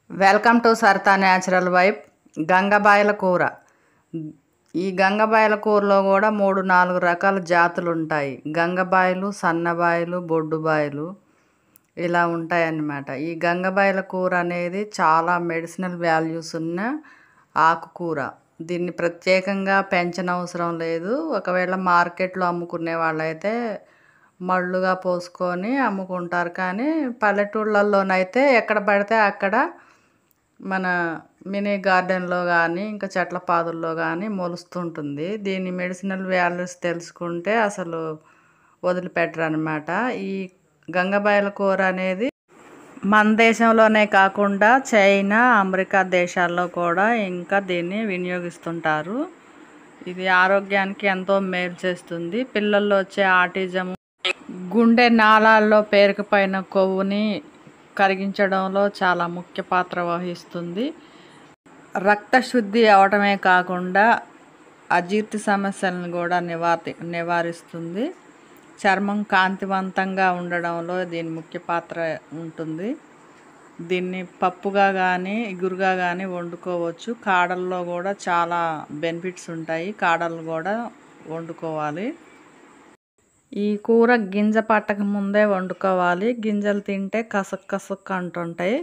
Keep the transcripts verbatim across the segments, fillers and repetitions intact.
Welcome to Sarita natural vibe. గంగబాయల కూర. ఈ గంగబాయల కూరలో కూడా మూడు నాలుగు రకాల జాతులు ఉంటాయి. గంగబాయలు, సన్నబాయలు, బొడ్డుబాయలు ఇలా ఉంటాయి అన్నమాట. ఈ గంగబాయల కూర అనేది చాలా మెడిసినల్ వాల్యూస్ ఉన్న ఆకుకూర. దీన్ని ప్రత్యేకంగా పెంచనవసరం లేదు. ఒకవేళ మార్కెట్లో అమ్ముకునే వాళ్ళైతే మళ్ళుగా పోసుకొని అమ్ముకుంటారు. కానీ పల్లెటూళ్ళల్లోనైతే ఎక్కడ పడితే అక్కడ మన మినీ గార్డెన్లో కానీ ఇంకా చెట్ల పాదుల్లో కానీ మొలుస్తుంటుంది. దీని మెడిసినల్ వాల్యూస్ తెలుసుకుంటే అసలు వదిలిపెట్టరు అనమాట. ఈ గంగబాయల కూర అనేది మన దేశంలోనే కాకుండా చైనా, అమెరికా దేశాల్లో కూడా ఇంకా దీన్ని వినియోగిస్తుంటారు. ఇది ఆరోగ్యానికి ఎంతో మేలు చేస్తుంది. పిల్లల్లో వచ్చే ఆటిజం, గుండె నాళాల్లో పేరుకుపోయిన కొవ్వుని కరిగించడంలో చాలా ముఖ్య పాత్ర వహిస్తుంది. రక్తశుద్ధి అవటమే కాకుండా అజీర్తి సమస్యలను కూడా నివారి నివారిస్తుంది. చర్మం కాంతివంతంగా ఉండడంలో దీని ముఖ్య పాత్ర ఉంటుంది. దీన్ని పప్పుగా కానీ ఇగురుగా కానీ వండుకోవచ్చు. కాడల్లో కూడా చాలా బెనిఫిట్స్ ఉంటాయి. కాడలు కూడా వండుకోవాలి. ఈ కూర గింజ పట్టక ముందే వండుకోవాలి. గింజలు తింటే కసక్ కసక్ అంటుంటాయి.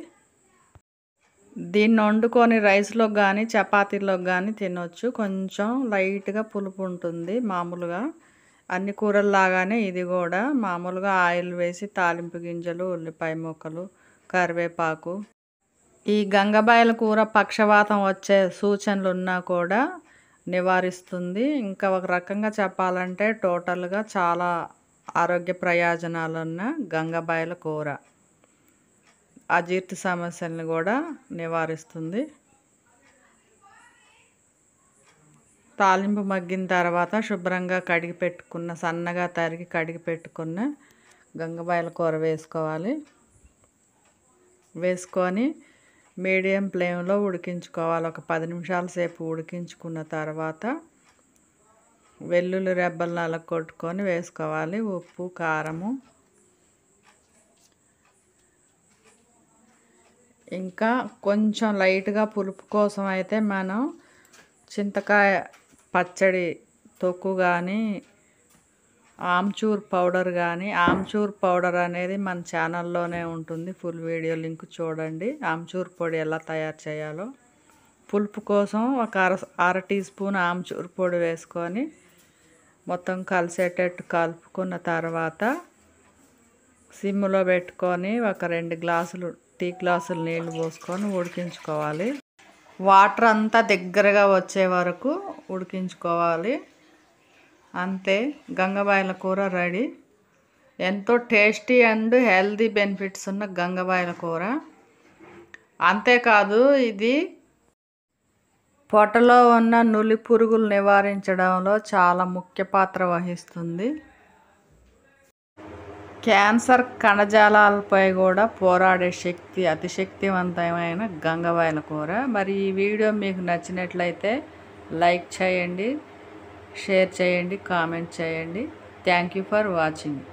దీన్ని వండుకొని రైస్లో కానీ చపాతీలో కానీ తినొచ్చు. కొంచెం లైట్గా పులుపు ఉంటుంది. మామూలుగా అన్ని కూరల్లాగానే ఇది కూడా మామూలుగా ఆయిల్ వేసి తాలింపు గింజలు, ఉల్లిపాయ ముక్కలు, కరివేపాకు. ఈ గంగబాయల కూర పక్షవాతం వచ్చే సూచనలు ఉన్నా కూడా నివారిస్తుంది. ఇంకా ఒక రకంగా చెప్పాలంటే టోటల్గా చాలా ఆరోగ్య ప్రయోజనాలు ఉన్న గంగబాయల కూర అజీర్తి సమస్యలను కూడా నివారిస్తుంది. తాలింపు మగ్గిన తర్వాత శుభ్రంగా కడిగి పెట్టుకున్న సన్నగా తరిగి కడిగి పెట్టుకున్న గంగబాయల కూర వేసుకోవాలి. వేసుకొని మీడియం ఫ్లేమ్లో ఉడికించుకోవాలి. ఒక పది నిమిషాల సేపు ఉడికించుకున్న తర్వాత వెల్లుల్లి రెబ్బలు నలగ కొట్టుకొని వేసుకోవాలి. ఉప్పు, కారము, ఇంకా కొంచెం లైట్గా పులుపు కోసం అయితే మనం చింతకాయ పచ్చడి తొక్కు కానీ ఆమ్చూర్ పౌడర్ కానీ, ఆమ్చూర్ పౌడర్ అనేది మన ఛానల్లోనే ఉంటుంది. ఫుల్ వీడియో లింక్ చూడండి. ఆమ్చూర్ పొడి ఎలా తయారు చేయాలో. పులుపు కోసం ఒక అర అర టీ స్పూన్ ఆమ్చూర్ పొడి వేసుకొని మొత్తం కలిసేటట్టు కలుపుకున్న తర్వాత సిమ్లో పెట్టుకొని ఒక రెండు గ్లాసులు టీ గ్లాసులు నీళ్ళు పోసుకొని ఉడికించుకోవాలి. వాటర్ అంతా దగ్గరగా వచ్చే వరకు ఉడికించుకోవాలి. అంతే, గంగబాయల కూర రెడీ. ఎంతో టేస్టీ అండ్ హెల్దీ బెనిఫిట్స్ ఉన్న గంగబాయల కూర. అంతేకాదు ఇది పొట్టలో ఉన్న నులి పురుగులు నివారించడంలో చాలా ముఖ్య పాత్ర వహిస్తుంది. క్యాన్సర్ కణజాలాలపై కూడా పోరాడే శక్తి అతిశక్తివంతమైన గంగబాయల కూర. మరి ఈ వీడియో మీకు నచ్చినట్లయితే లైక్ చేయండి, షేర్ చేయండి, కామెంట్ చేయండి. Thank you for watching.